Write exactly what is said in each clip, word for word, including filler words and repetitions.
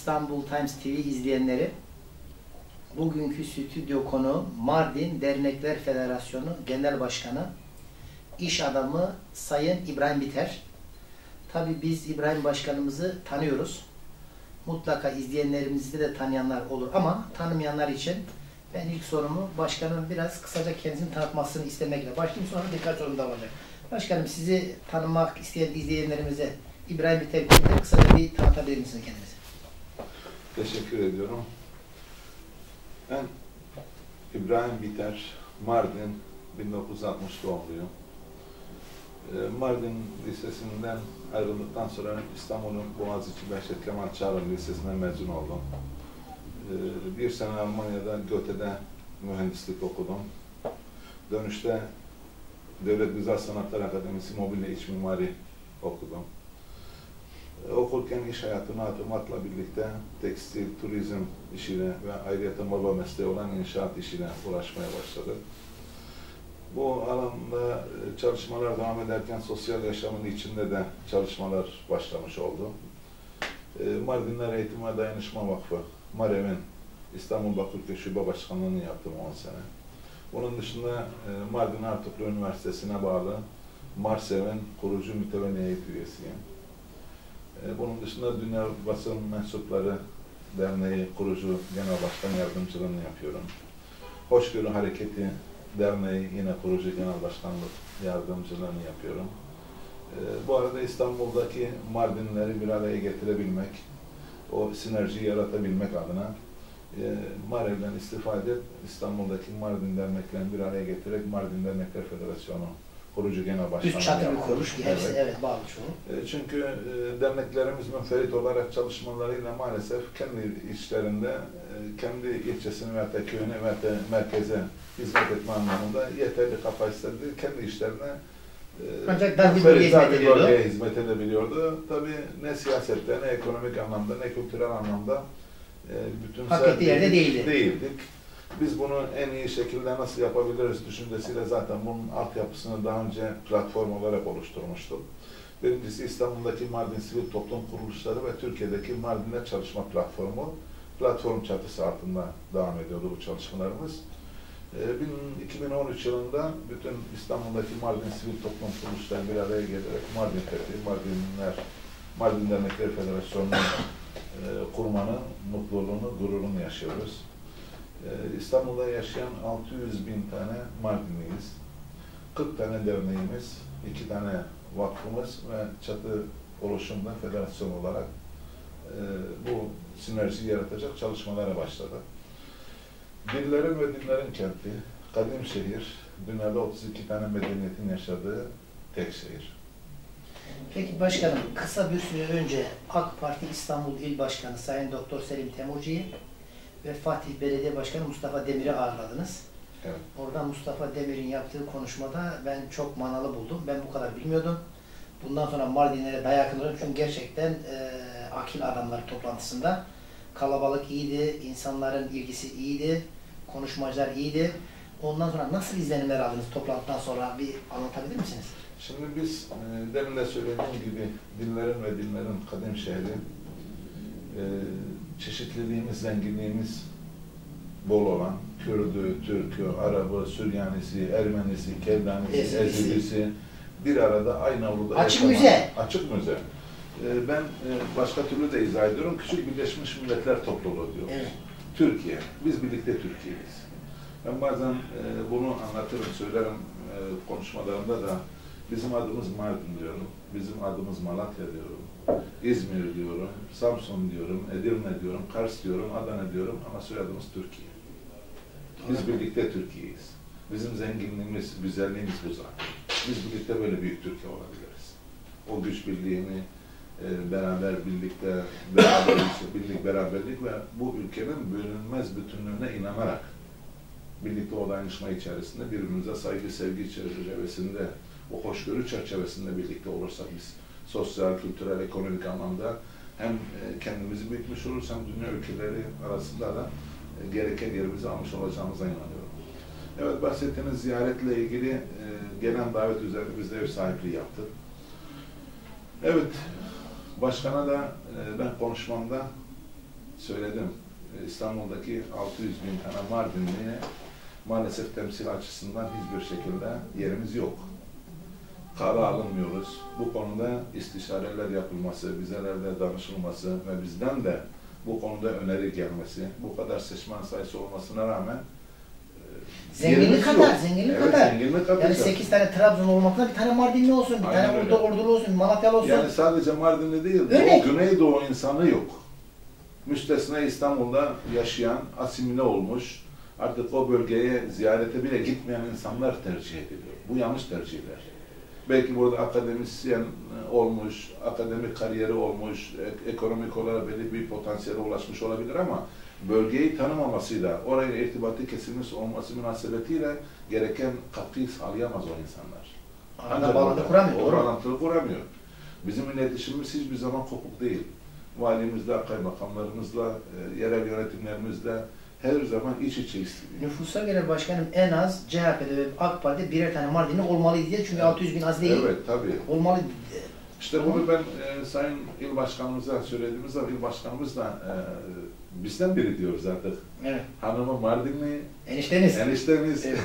İstanbul Times T V izleyenleri, bugünkü stüdyo konuğu Mardin Dernekler Federasyonu Genel Başkanı, iş adamı Sayın İbrahim Biter. Tabii biz İbrahim Başkanımızı tanıyoruz. Mutlaka izleyenlerimizde de tanıyanlar olur ama tanımayanlar için ben ilk sorumu başkanım biraz kısaca kendisini tanıtmasını istemekle başlayayım, sonra birkaç sorum da olacak. Başkanım, sizi tanımak isteyen izleyenlerimize İbrahim Biter konusunda kısaca bir tanıtabilir misiniz kendinizi? Teşekkür ediyorum. Ben İbrahim Biter, Mardin, bin dokuz yüz altmış doğumluyum. Mardin Lisesi'nden ayrıldıktan sonra İstanbul'un Boğaziçi Behçet Kemal Çağlar Lisesi'nden mezun oldum. Bir sene Almanya'da Göte'de mühendislik okudum. Dönüşte Devlet Güzel Sanatlar Akademisi Mobilya İç Mimari okudum. Okurken iş hayatına atılmakla birlikte tekstil, turizm işiyle ve ayrıca baba mesleği olan inşaat işiyle uğraşmaya başladım. Bu alanda çalışmalar devam ederken sosyal yaşamın içinde de çalışmalar başlamış oldu. Mardinler Eğitim ve Dayanışma Vakfı, MAREV'in İstanbul Bakırköy Şube Başkanlığı'nı yaptım on sene. Bunun dışında Mardin Artuklu Üniversitesi'ne bağlı MARSEV'in kurucu mütevelli heyet üyesiyim. Bunun dışında Dünya Basın Mensupları Derneği kurucu genel başkan yardımcılığını yapıyorum. Hoşgörü Hareketi Derneği yine kurucu genel başkanlık yardımcılığını yapıyorum. Bu arada İstanbul'daki Mardinleri bir araya getirebilmek, o sinerjiyi yaratabilmek adına MAREV'den istifade edip İstanbul'daki Mardin derneklerini bir araya getirerek Mardin Dernekler Federasyonu kurucu genel başkanlığı. Üst çatı bir kuruluş ki hepsi evet, evet bağlı çoğu. Çünkü derneklerimiz münferit olarak çalışmalarıyla maalesef kendi işlerinde, kendi ilçesini veya da köyüne veya da merkeze hizmet etme anlamında yeterli kapasitede kendi işlerine ancak dar bir bölgeye hizmet ediyordu. hizmet edebiliyordu. Tabii ne siyasette, ne ekonomik anlamda, ne kültürel anlamda bütün hak ettiği yerde değildi. değildik. Biz bunu en iyi şekilde nasıl yapabiliriz düşüncesiyle zaten bunun altyapısını daha önce platform olarak oluşturmuştuk. Birincisi İstanbul'daki Mardin Sivil Toplum Kuruluşları ve Türkiye'deki Mardin'de Çalışma Platformu. Platform çatısı altında devam ediyordu bu çalışmalarımız. iki bin on üç yılında bütün İstanbul'daki Mardin Sivil Toplum Kuruluşları bir araya gelerek Mardin Fethi, Mardinler, Mardin Dernekler Federasyonu'nu kurmanın mutluluğunu, gururunu yaşıyoruz. İstanbul'da yaşayan altı yüz bin tane Mardinliyiz. kırk tane derneğimiz, iki tane vakfımız ve çatı oluşumda federasyon olarak e, bu sinerjiyi yaratacak çalışmalara başladı. Dillerin ve dinlerin kenti, kadim şehir, dünyada otuz iki tane medeniyetin yaşadığı tek şehir. Peki başkanım, kısa bir süre önce AK Parti İstanbul İl Başkanı Sayın Doktor Selim Temurci'yi ve Fatih Belediye Başkanı Mustafa Demir'i ağırladınız. Evet. Orada Mustafa Demir'in yaptığı konuşmada ben çok manalı buldum. Ben bu kadar bilmiyordum. Bundan sonra Mardinlere dayak alırım çünkü gerçekten e, akil adamlar toplantısında kalabalık iyiydi, insanların ilgisi iyiydi, konuşmacılar iyiydi. Ondan sonra nasıl izlenimler aldınız toplantıdan sonra bir anlatabilir misiniz? Şimdi biz e, demin de söylediğim gibi dinlerin ve dinlerin kadim şehri, e, çeşitliliğimiz, zenginliğimiz bol olan Kürdü, Türk'ü, Arabı, Süryanisi, Ermenisi, Keldanisi, Ezilisi bir arada aynı avluda açık müze. Açık müze. Ee, ben e, başka türlü de izah ediyorum. Küçük Birleşmiş Milletler Topluluğu diyoruz. Evet. Türkiye. Biz birlikte Türkiye'yiz. Ben bazen e, bunu anlatırım, söylerim e, konuşmalarımda da bizim adımız Mardin diyorum, bizim adımız Malatya diyorum, İzmir diyorum, Samsun diyorum, Edirne diyorum, Kars diyorum, Adana diyorum ama soyadımız Türkiye. Biz birlikte Türkiye'yiz. Bizim zenginliğimiz, güzelliğimiz bu zaten. Biz birlikte böyle büyük Türkiye olabiliriz. O güç birliğini, e, beraber birlikte, beraber, birlik, beraberlik ve bu ülkenin bölünmez bütünlüğüne inanarak birlikte o dayanışma içerisinde birbirimize saygı, sevgi çerçevesinde, o hoşgörü çerçevesinde birlikte olursak biz sosyal, kültürel, ekonomik anlamda hem kendimizi büyütmüş oluruz hem dünya ülkeleri arasında da gereken yerimizi almış olacağımıza inanıyorum. Evet, bahsettiğiniz ziyaretle ilgili e, gelen davet üzerinde biz de ev sahipliği yaptık. Evet, başkana da e, ben konuşmamda söyledim. İstanbul'daki altı yüz bin tane Mardinli'ye maalesef temsil açısından hiçbir şekilde yerimiz yok. Kale alınmıyoruz. Bu konuda istişareler yapılması, bizelerle danışılması ve bizden de bu konuda öneri gelmesi, bu kadar seçmen sayısı olmasına rağmen zenginlik kadar, zenginlik evet, kadar. Zenginlik kadar. Yani sekiz tane Trabzon olmakla bir tane Mardinli olsun, bir Aynen tane öyle. Ordu, Ordulu olsun, Malatyalı olsun. Yani sadece Mardinli değil, Örnek. Doğu, Güneydoğu insanı yok. Müstesna İstanbul'da yaşayan, asimile olmuş, artık o bölgeye ziyarete bile gitmeyen insanlar tercih ediliyor. Bu yanlış tercihler. Belki burada akademisyen olmuş, akademik kariyeri olmuş, ekonomik olarak belli bir potansiyele ulaşmış olabilir ama bölgeyi tanımamasıyla, oraya irtibatı kesilmiş olması münasebetiyle gereken katkıyı sağlayamaz o insanlar. Arada bağlantı kuramıyor, o doğru. bağlantıyı kuramıyor. Bizim iletişimimiz hiçbir zaman kopuk değil. Valimizle, kaymakamlarımızla, yerel yönetimlerimizle her zaman iç içeyiz. Nüfusa göre başkanım en az C H P'de ve AK Parti'de birer tane Mardinli olmalıydı diye çünkü evet. altı yüz bin az değil. Evet, tabii. Olmalı. İşte bunu ben e, Sayın İl Başkanımıza söylediğimiz zaman İl Başkanımız da e, bizden biri diyoruz artık. Evet. Hanımı Mardinli. Enişteniz. Eniştemiz. Evet.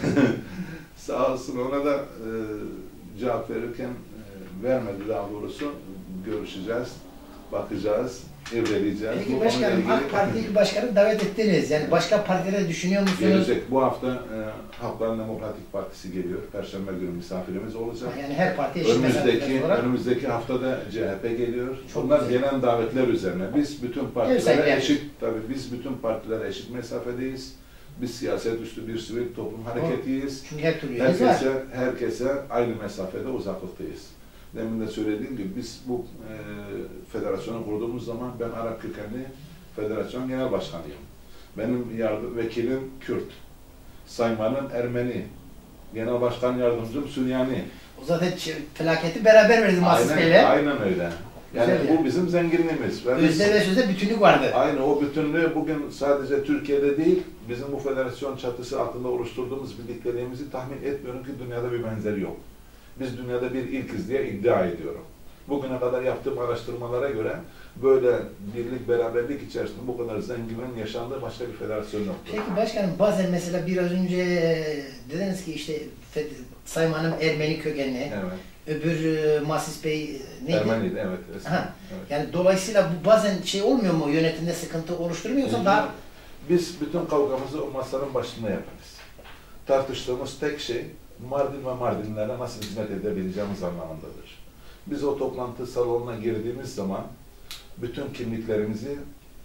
Sağ olsun ona da e, cevap verirken e, vermedi daha doğrusu. Görüşeceğiz, bakacağız, evreleyeceğiz. Peki bu başkanım ilgili... AK Parti İl Başkanı davet ettiniz. Yani başka partilere düşünüyor musunuz? Gelecek. Bu hafta e, Halkların Demokratik Partisi geliyor. Perşembe günü misafirimiz olacak. Yani her parti eşit Önümüzdeki, olarak. önümüzdeki haftada C H P geliyor. Çok Bunlar güzel. gelen davetler üzerine. Biz bütün partilere yani. eşit, tabii biz bütün partilere eşit mesafedeyiz. Biz siyaset üstü bir sivil toplum hareketiyiz. Çünkü her türlü üyemiz var. Herkese, herkese aynı mesafede uzaklıktayız. Demin de söylediğim gibi biz bu e, federasyonu kurduğumuz zaman ben Arap kökenli federasyon genel başkanıyım. Benim yardım vekilim Kürt. Saymanım Ermeni. Genel başkan yardımcım Süryani. O zaten felaketi beraber verdi Mahsus Bey'le. Aynen öyle. Yani Güzel bu yani. bizim zenginliğimiz. Ben Özde ve sözde bütünlük vardı. Aynı o bütünlüğü bugün sadece Türkiye'de değil, bizim bu federasyon çatısı altında oluşturduğumuz birlikteliğimizi tahmin etmiyorum ki dünyada bir benzeri yok. Biz dünyada bir ilkiz diye iddia ediyorum. Bugüne kadar yaptığım araştırmalara göre böyle birlik, beraberlik içerisinde bu kadar zenginliğin yaşandığı başka bir federasyon yoktur. Peki başkanım bazen mesela biraz önce dediniz ki işte Sayın Hanım Ermeni kökenli, evet. öbür Mahsus Bey neydi? Ermeniydi, evet. Ha. evet. Yani dolayısıyla bu bazen şey olmuyor mu, yönetimde sıkıntı oluşturmuyorsa Biz, daha... biz bütün kavgamızı o masanın başında yaparız. Tartıştığımız tek şey Mardin ve Mardinlilere nasıl hizmet edebileceğimiz anlamındadır. Biz o toplantı salonuna girdiğimiz zaman bütün kimliklerimizi,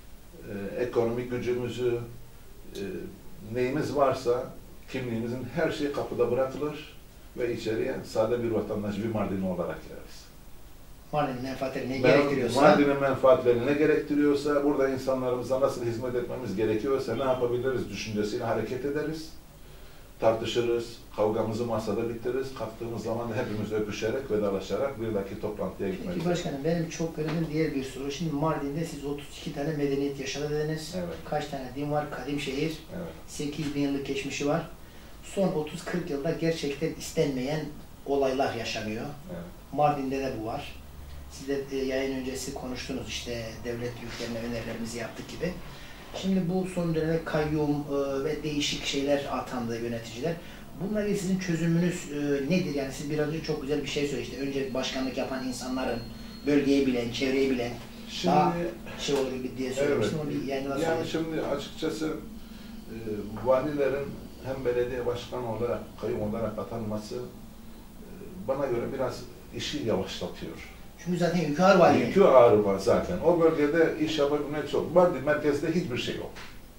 e, ekonomik gücümüzü, e, neyimiz varsa kimliğimizin her şeyi kapıda bırakılır ve içeriye sade bir vatandaş, bir Mardinli olarak gireriz. Mardin'in menfaatleri ne gerektiriyorsa... Mardin'in menfaatleri ne gerektiriyorsa, burada insanlarımıza nasıl hizmet etmemiz gerekiyorsa ne yapabiliriz düşüncesiyle hareket ederiz. Tartışırız, kavgamızı masada bitiririz. Kalktığımız zaman da hepimiz öpüşerek, vedalaşarak bir dahaki toplantıya gitmeliyiz. Peki başkanım benim çok gördüğüm diğer bir soru. Şimdi Mardin'de siz otuz iki tane medeniyet yaşadı dediniz. Evet. Kaç tane din var? Kadim şehir. Evet. sekiz bin yıllık geçmişi var. Son otuz kırk yılda gerçekten istenmeyen olaylar yaşanıyor. Evet. Mardin'de de bu var. Siz de yayın öncesi konuştunuz işte devlet büyüklerine önerilerimizi yaptık gibi. Şimdi bu son dönemde kayyum e, ve değişik şeyler atandı yöneticiler. Bununla ilgili sizin çözümünüz e, nedir? Yani siz biraz önce çok güzel bir şey söylediniz. Önce başkanlık yapan insanların bölgeyi bilen, çevreyi bilen Şimdi, daha şey olur gibi diye söylemiştim. Evet. Onu bir yayınla yani söyleyeyim. şimdi açıkçası e, valilerin hem belediye başkanı olarak, kayyum olarak atanması e, bana göre biraz işi yavaşlatıyor. Çünkü zaten yükü ağır vali. Yükü ağır var zaten. O bölgede iş yapabilmek çok. Mardin merkezde hiçbir şey yok.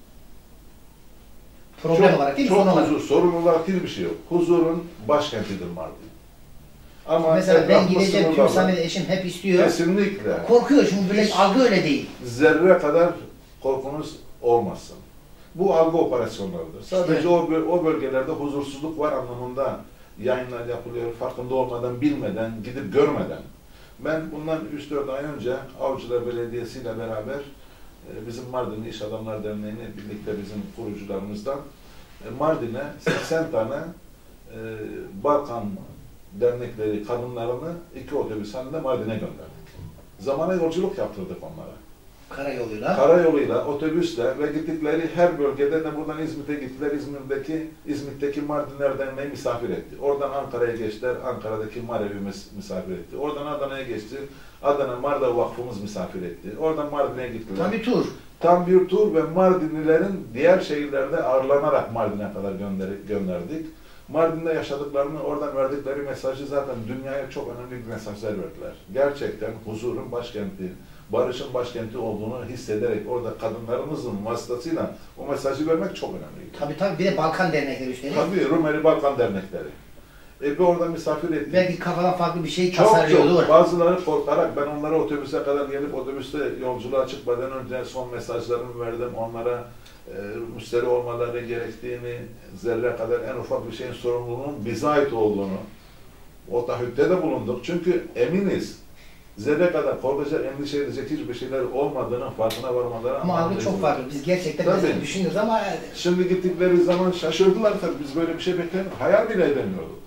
Problem çok, olarak değil, çok sorun huzur, olarak. sorun olarak hiçbir şey yok. Huzurun başkentidir Mardin. Ama mesela ben gideceğim, tüm sınırlarla- Samet eşim hep istiyor. Kesinlikle. Korkuyor çünkü böyle algı öyle değil. Zerre kadar korkunuz olmasın. Bu algı operasyonlarıdır. Sadece İşte. o, böl- o bölgelerde huzursuzluk var anlamında yayınlar yapılıyor, farkında olmadan, bilmeden, gidip görmeden. Ben bundan üç dört ay önce Avcılar Belediyesi ile beraber e, bizim Mardinli İş Adamlar Derneği'ni birlikte bizim kurucularımızdan e, Mardin'e seksen tane e, Balkan dernekleri kadınlarını iki otobüs halinde Mardin'e gönderdik. Zamana yolculuk yaptırdık onlara. Karayoluyla. Karayoluyla, otobüsle ve gittikleri her bölgede de buradan İzmit'e gittiler. İzmir'deki, İzmit'teki Mardinler Derneği misafir etti. Oradan Ankara'ya geçtiler. Ankara'daki Marevimiz misafir etti. Oradan Adana'ya geçti. Adana Marda Vakfımız misafir etti. Oradan Mardin'e gittiler. Tam bir tur. Tam bir tur ve Mardinlilerin diğer şehirlerde ağırlanarak Mardin'e kadar gönder gönderdik. Mardin'de yaşadıklarını, oradan verdikleri mesajı zaten dünyaya çok önemli bir mesajlar verdiler. Gerçekten huzurun başkenti, barışın başkenti olduğunu hissederek orada kadınlarımızın vasıtasıyla o mesajı vermek çok önemliydi. Tabii tabii, bir de Balkan dernekleri üstelik. Tabii, Rumeli Balkan dernekleri. E bir orada misafir ettik. Belki kafadan farklı bir şey Çok tasarlıyordu. çok. Bazıları korkarak, ben onlara otobüse kadar gelip otobüste yolculuğa çıkmadan önce son mesajlarımı verdim. Onlara e, müşteri olmaları gerektiğini, zerre kadar en ufak bir şeyin sorumluluğunun bize ait olduğunu o taahhütte de bulunduk. Çünkü eminiz, zerre kadar korkacak, endişe edecek hiçbir şeyler olmadığının farkına varmaları. Ama algı çok farklı. Biz gerçekten Tabii. mesela düşünüyoruz ama... Şimdi gittikleri zaman şaşırdılar tabii. Biz böyle bir şey beklemiyorduk. Hayal bile edemiyorduk.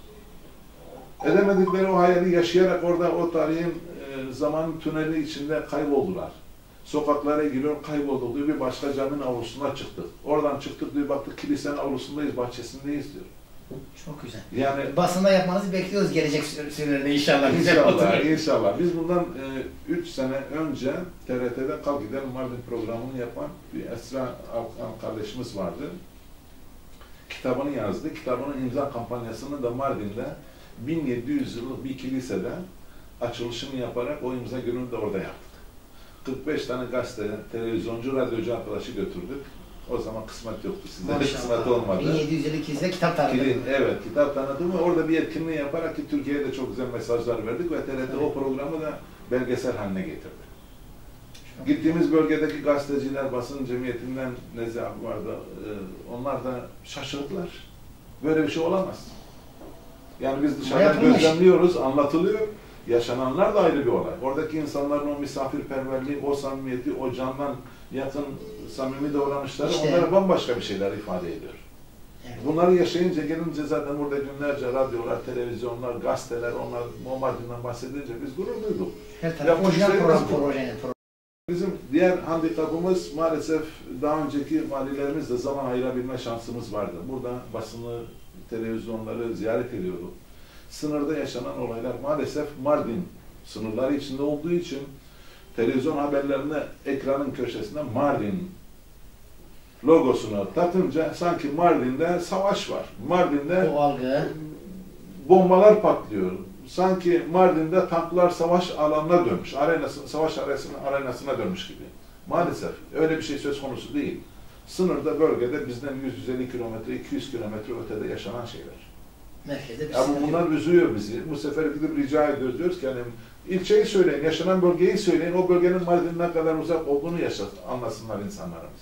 Edemedikleri o hayali yaşayarak orada o tarihin e, zaman tüneli içinde kayboldular. Sokaklara giriyor, kaybolduk diyor, bir başka caminin avlusuna çıktık. Oradan çıktık diyor, baktık kilisenin avlusundayız, bahçesindeyiz diyor. Çok güzel. Yani basında yapmanızı bekliyoruz gelecek sürelerde inşallah. İnşallah, inşallah. Biz bundan üç e, sene önce T R T'de Kalk Gidelim Mardin programını yapan bir Esra Alkan kardeşimiz vardı. Kitabını yazdı. Kitabının imza kampanyasını da Mardin'de bin yedi yüz yıllık bir kilisede açılışını yaparak o imza gününü de orada yaptık. kırk beş tane gazete, televizyoncu, radyocu arkadaşı götürdük. O zaman kısmet yoktu. Sizde de kısmet olmadı. bin yedi yüz yıllık kilise kitap tanıtımı. Evet, kitap tanıtımı. Orada bir etkinliği yaparak ki Türkiye'ye de çok güzel mesajlar verdik ve T R T evet. O programı da belgesel haline getirdi. Çok Gittiğimiz güzel. Bölgedeki gazeteciler, basın cemiyetinden Nezih abi vardı. Onlar da şaşırdılar. Böyle bir şey olamaz. Yani biz dışarıdan gözlemliyoruz, anlatılıyor. Yaşananlar da ayrı bir olay. Oradaki insanların o misafirperverliği, o samimiyeti, o candan yakın, samimi davranışları işte, onlara bambaşka bir şeyler ifade ediyor. Evet. Bunları yaşayınca, gelince zaten burada günlerce radyolar, televizyonlar, gazeteler, onlar Mardin'den bahsedince biz gurur duyduk. Her tarafı orijinal program, projenin. Bizim diğer handikapımız maalesef daha önceki valilerimizle zaman ayırabilme şansımız vardı. Burada basını, televizyonları ziyaret ediyorduk. Sınırda yaşanan olaylar maalesef Mardin sınırları içinde olduğu için televizyon haberlerinde ekranın köşesinde Mardin logosunu takınca sanki Mardin'de savaş var. Mardin'de o algı, bombalar patlıyor. Sanki Mardin'de tanklar savaş alanına dönmüş, arenası, savaş arenasına, arenasına dönmüş gibi. Maalesef öyle bir şey söz konusu değil. Sınırda, bölgede bizden yüz yüz elli kilometre, iki yüz kilometre ötede yaşanan şeyler. Merkezde bir Ama bunlar yok. Üzüyor bizi. Bu sefer gidip rica ediyoruz, diyoruz ki yani ilçeyi söyleyin, yaşanan bölgeyi söyleyin, o bölgenin Mardin'den kadar uzak olduğunu yaşat, anlasınlar insanlarımız.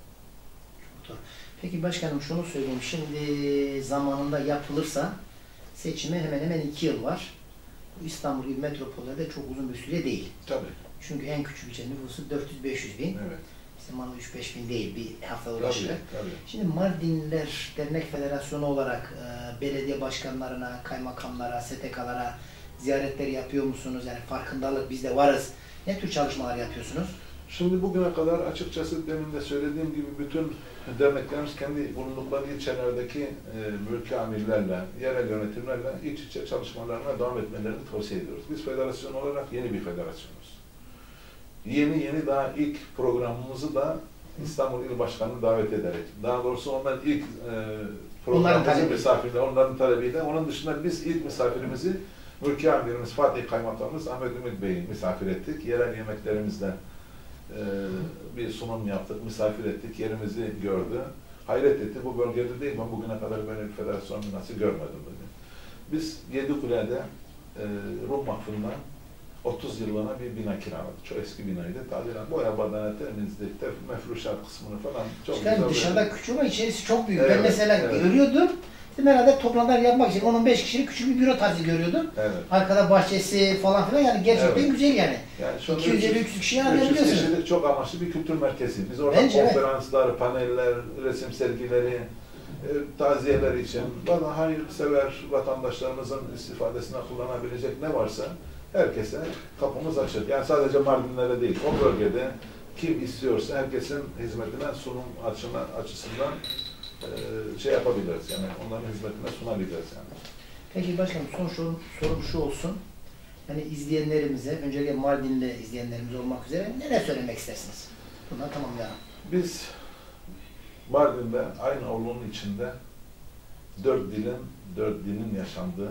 Peki başkanım şunu söyleyeyim, şimdi zamanında yapılırsa seçime hemen hemen iki yıl var. İstanbul gibi metropollerde çok uzun bir süre değil. Tabii. Çünkü en küçük ilçe nüfusu dört yüz beş yüz bin. Evet. İşte Mardin üç beş bin değil, bir hafta uğraşıyor. Şimdi Mardinliler Dernek Federasyonu olarak e, belediye başkanlarına, kaymakamlara, S T K'lara ziyaretler yapıyor musunuz? Yani farkındalık, biz de varız. Ne tür çalışmalar yapıyorsunuz? Şimdi bugüne kadar açıkçası demin de söylediğim gibi bütün derneklerimiz kendi bulundukları ilçelerdeki e, mülki amirlerle, yerel yönetimlerle iç içe çalışmalarına devam etmelerini tavsiye ediyoruz. Biz federasyon olarak yeni bir federasyonuz. Yeni yeni daha ilk programımızı da İstanbul İl Başkanı'nı davet ederek, daha doğrusu onların ilk e, programımızın misafirleri, onların talebiyle, onun dışında biz ilk misafirimizi mülki amirimiz Fatih Kaymakamımız Ahmet Ümit Bey'i misafir ettik. Yerel yemeklerimizle e, bir sunum yaptık, misafir ettik, yerimizi gördü. Hayret etti, bu bölgede değil, ben bugüne kadar böyle bir federasyon binası görmedim dedi. Biz Yedikule'de e, Rum Vakfı'ndan otuz yıllığına bir bina kiraladık. Çok eski binaydı. Tadilat, boya, badana, temizlik, mefruşat kısmını falan çok işte güzel. Dışarıda küçük ama içerisi çok büyük. Evet, ben mesela evet. görüyordum. Herhalde toplantılar yapmak için on on beş kişilik küçük bir büro tarzı görüyordum. Evet. Arkada bahçesi falan filan, yani gerçekten evet. güzel yani. yani iki yüz elli üç yüz kişiyi anlayabiliyorsunuz. üç yüz kişilik çok amaçlı bir kültür merkezi. Biz orada Bence konferanslar, evet. paneller, resim sergileri, e, taziyeler için, hayırsever vatandaşlarımızın istifadesine kullanabilecek ne varsa herkese kapımız açık. Yani sadece Mardinlere değil, o bölgede kim istiyorsa herkesin hizmetine sunum açına, açısından e, şey yapabiliriz. Yani onların hizmetine sunabiliriz yani. Peki başkanım, son sorum, sorum şu olsun. Yani izleyenlerimize, öncelikle Mardinli izleyenlerimiz olmak üzere neler söylemek istersiniz? Bundan tamamlayalım. Biz Mardin'de aynı avlunun içinde dört dilin, dört dinin yaşandığı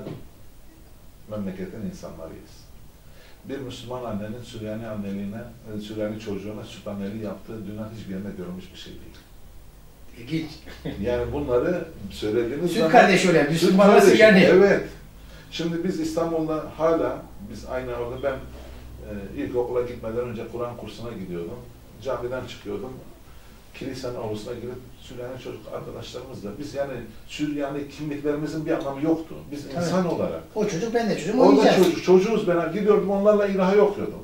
memleketin insanlarıyız. Bir Müslüman annenin Süryani anneliğine, Süryani çocuğuna süt anneliği yaptığı dünyanın hiçbir yerinde görülmüş bir şey değil. İlginç. Yani bunları söylediğiniz Süt zaman... kardeşi öyle, Müslümanlar kardeşi, Süryani. Evet. Şimdi biz İstanbul'da hala, biz aynı orada ben e, ilkokula gitmeden önce Kur'an kursuna gidiyordum. Camiden çıkıyordum. Kilisenin avlusuna girip Süryani çocuk arkadaşlarımızla, biz yani Süryani kimliklerimizin bir anlamı yoktu. Biz Evet. insan olarak. O çocuk, ben de çocuğum, O da oynayacağız. çocuk, çocuğuz ben. Gidiyordum onlarla ilahı okuyordum.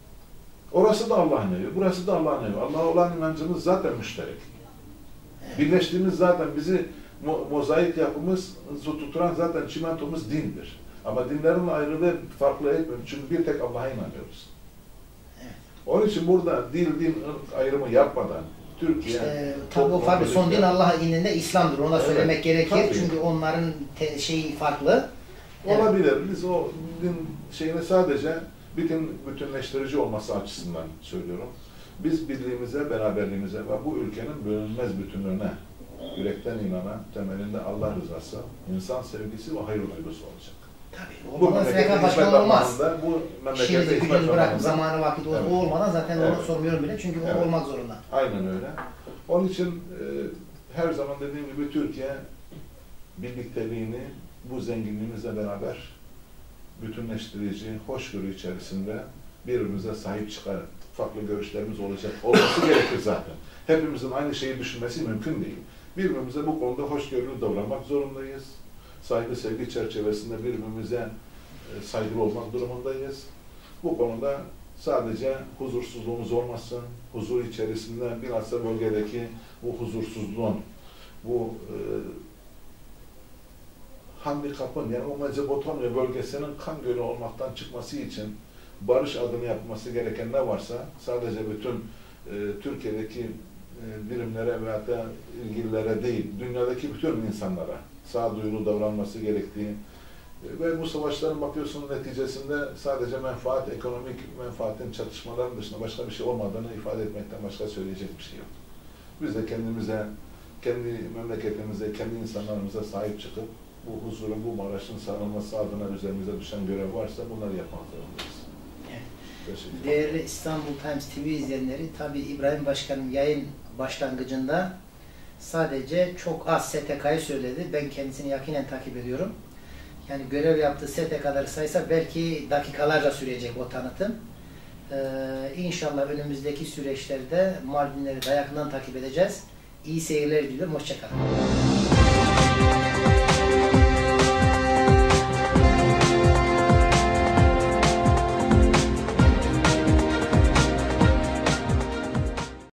Orası da Allah'ın evi, burası da Allah'ın evi. Allah'a olan inancımız zaten müşterek. Evet. Birleştiğimiz zaten bizi mo mozaik yapımız, tuturan zaten çimentomuz dindir. Ama dinlerin ayrılığı farklı etmiyor. Çünkü bir tek Allah'a inanıyoruz. Evet. Onun için burada dil, din ayrımı yapmadan Türkiye... İşte, tabi o farklı. Son din Allah indinde İslam'dır. Ona Evet, söylemek gerekir. tabii. Çünkü onların te şeyi farklı. Olabilir. Evet. Biz o din şeyini sadece bütün bütünleştirici olması açısından söylüyorum. Biz birliğimize, beraberliğimize ve bu ülkenin bölünmez bütünlüğüne yürekten inanan, temelinde Allah rızası, insan sevgisi ve hayır duygusu olacak. Tabii. Bu Olmadan S K memleketin başkanı hizmet olmaz. anlamında, bu İşinizi memlekette hizmet gücünüzü bırakıp anlamında. zamanı vakit Evet. o olmadan zaten Evet. onu sormuyorum bile. Çünkü Evet. o olmak zorunda. Aynen öyle. Onun için e, her zaman dediğim gibi Türkiye birlikteliğini bu zenginliğimizle beraber bütünleştirici, hoşgörü içerisinde birbirimize sahip çıkar. Farklı görüşlerimiz olacak. Olması gerekir zaten. Hepimizin aynı şeyi düşünmesi mümkün değil. Birbirimize bu konuda hoşgörülü davranmak zorundayız. Saygı sevgi çerçevesinde birbirimize e, saygılı olmak durumundayız. Bu konuda sadece huzursuzluğumuz olmasın, huzur içerisinde bilhassa bölgedeki bu huzursuzluğun, bu e, handikapın, yani o Mezopotamya bölgesinin kan gölü olmaktan çıkması için barış adını yapması gereken ne varsa sadece bütün e, Türkiye'deki e, birimlere veyahut da ilgililere değil, dünyadaki bütün insanlara sağduyulu davranması gerektiği e, ve bu savaşların bakıyorsun neticesinde sadece menfaat, ekonomik menfaatin çatışmaların dışında başka bir şey olmadığını ifade etmekten başka söyleyecek bir şey yok. Biz de kendimize, kendi memleketimize, kendi insanlarımıza sahip çıkıp bu huzurun, bu barışın sağlanması adına üzerimize düşen görev varsa bunları yapmak zorundayız. Değerli İstanbul Times T V izleyenleri, tabi İbrahim Başkan'ın yayın başlangıcında sadece çok az S T K'yı söyledi. Ben kendisini yakinen takip ediyorum. Yani görev yaptığı S T K'ları saysa belki dakikalarca sürecek o tanıtım. Ee, İnşallah önümüzdeki süreçlerde Mardinleri de yakından takip edeceğiz. İyi seyirler diliyorum. Hoşça kalın.